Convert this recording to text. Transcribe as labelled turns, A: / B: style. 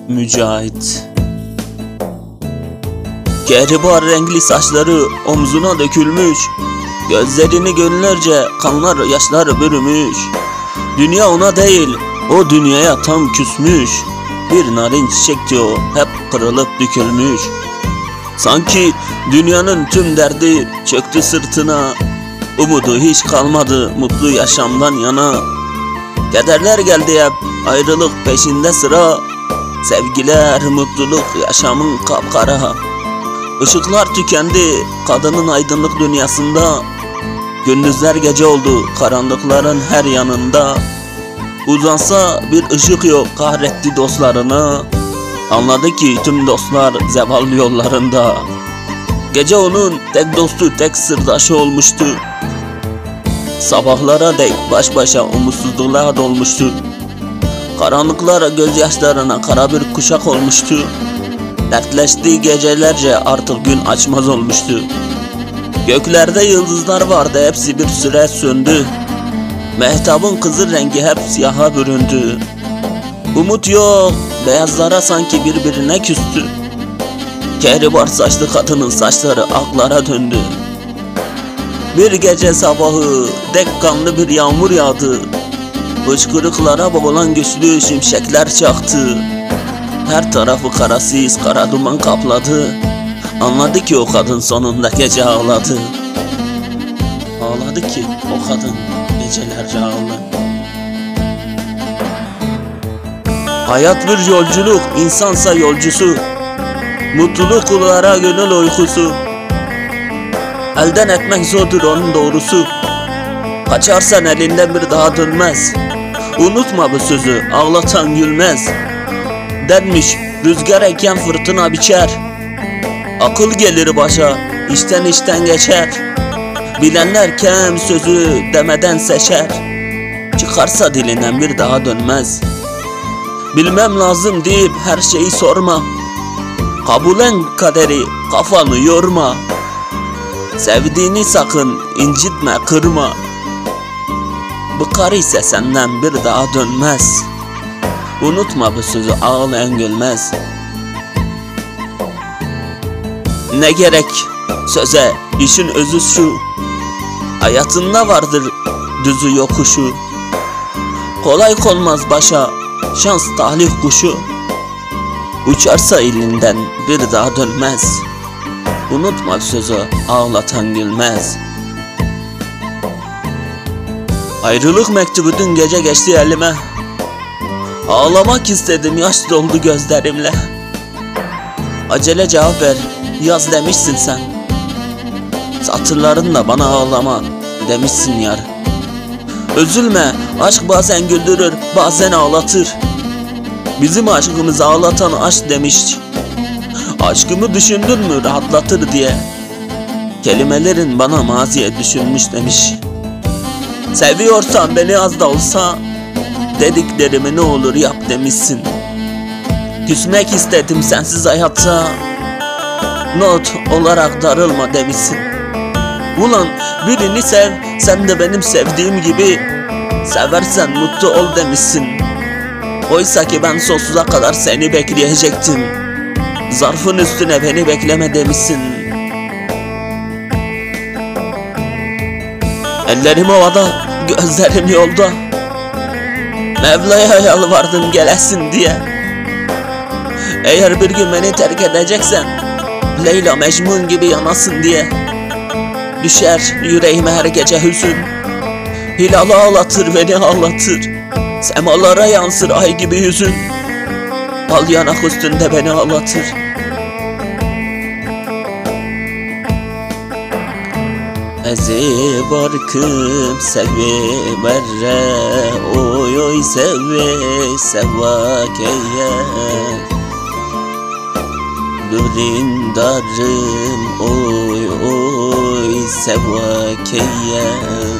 A: Mücahit. Kehribar renkli saçları omzuna dökülmüş, gözlerini gönüllerce kanlar yaşlar bürümüş. Dünya ona değil, o dünyaya tam küsmüş. Bir narin çiçekti o, hep kırılıp dökülmüş. Sanki dünyanın tüm derdi çöktü sırtına, umudu hiç kalmadı mutlu yaşamdan yana. Kederler geldi hep, ayrılık peşinde sıra. Sevgiler, mutluluk, yaşamın kapkara. Işıklar tükendi kadının aydınlık dünyasında. Gündüzler gece oldu karanlıkların her yanında. Uzansa bir ışık yok, kahretti dostlarını. Anladı ki tüm dostlar zeval yollarında. Gece onun tek dostu, tek sırdaşı olmuştu. Sabahlara dek baş başa umutsuzluğa dolmuştu. Karanlıklar gözyaşlarına kara bir kuşak olmuştu. Dertleştiği gecelerce artık gün açmaz olmuştu. Göklerde yıldızlar vardı, hepsi bir süre söndü. Mehtabın kızıl rengi hep siyaha büründü. Umut yok, beyazlara sanki birbirine küstü. Kehribar saçlı kadının saçları aklara döndü. Bir gece sabahı dek kanlı bir yağmur yağdı. Hıçkırıklara boğulan güçlü şimşekler çaktı. Her tarafı kara sis, kara duman kapladı. Anladı ki o kadın sonunda gece ağladı. Ağladı ki o kadın gecelerce ağladı. Hayat bir yolculuk, insansa yolcusu. Mutluluk kullara gönül uykusu. Elden etmek zordur onun doğrusu. Kaçarsan elinden bir daha dönmez. Unutma bu sözü, ağlatan gülmez. Denmiş rüzgar eken fırtına biçer. Akıl gelir başa, işten geçer. Bilenler kem sözü demeden seçer. Çıkarsa dilinden bir daha dönmez. Bilmem lazım deyip her şeyi sorma. Kabulen kaderi, kafanı yorma. Sevdiğini sakın incitme, kırma. Bıkar ise senden bir daha dönmez. Unutma bu sözü, ağlayan gülmez. Ne gerek söze, işin özü şu. Hayatında vardır düzü yokuşu. Kolay konmaz başa şans talih kuşu. Uçarsa elinden bir daha dönmez. Unutma sözü, ağlatan gülmez. Ayrılık mektubu dün gece geçti elime. Ağlamak istedim, yaş doldu gözlerimle. Acele cevap ver, yaz demişsin sen. Satırlarınla bana ağlama demişsin yar. Üzülme, aşk bazen güldürür, bazen ağlatır. Bizim aşkımızı ağlatan aşk demiş. Aşkımı düşündün mü rahatlatır diye. Kelimelerin bana maziye düşünmüş demiş. Seviyorsan beni az da olsa, dediklerimi ne olur yap demişsin. Küsmek istedim sensiz hayata, not olarak darılma demişsin. Ulan birini sev, sen de benim sevdiğim gibi. Seversen mutlu ol demişsin. Oysa ki ben sonsuza kadar seni bekleyecektim. Zarfın üstüne beni bekleme demişsin. Ellerim havada, gözlerim yolda. Mevla'ya yalvardım gelesin diye. Eğer bir gün beni terk edeceksen, Leyla Mecnun gibi yanasın diye. Düşer yüreğime her gece hüzün. Hilalı ağlatır beni ağlatır. Semalara yansır ay gibi yüzün. Al yanak üstünde beni ağlatır. Ezi barkım sevi verre, oy oy sevi sevak eyer. Durindarım oy oy sevak eyer.